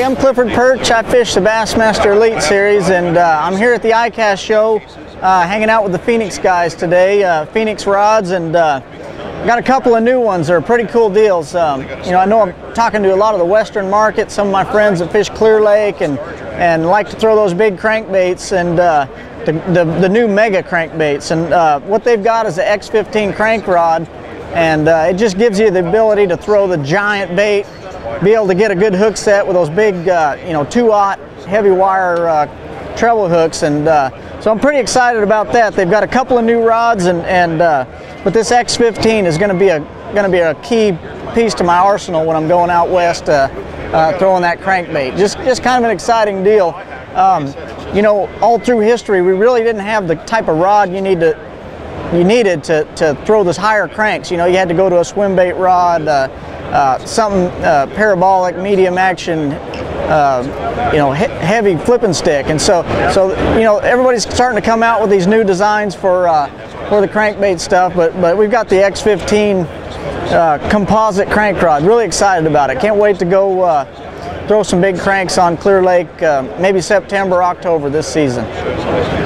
Hey, I'm Clifford Perch. I fish the Bassmaster Elite Series, and I'm here at the ICAST show hanging out with the Phoenix guys today, Phoenix rods, and got a couple of new ones. They're pretty cool deals. I know I'm talking to a lot of the western market, some of my friends that fish Clear Lake and like to throw those big crankbaits, and the new mega crankbaits. And what they've got is the X15 crank rod, and it just gives you the ability to throw the giant bait, be able to get a good hook set with those big 2/0 heavy wire treble hooks, and so I'm pretty excited about that. They've got a couple of new rods, but this X15 is going to be a key piece to my arsenal when I'm going out west throwing that crankbait. Just kind of an exciting deal. All through history, we really didn't have the type of rod you needed to throw those higher cranks. You had to go to a swim bait rod, something parabolic, medium action, heavy flipping stick. And so everybody's starting to come out with these new designs for the crankbait stuff. But we've got the X15 composite crank rod. Really excited about it. Can't wait to go throw some big cranks on Clear Lake, maybe September, October this season.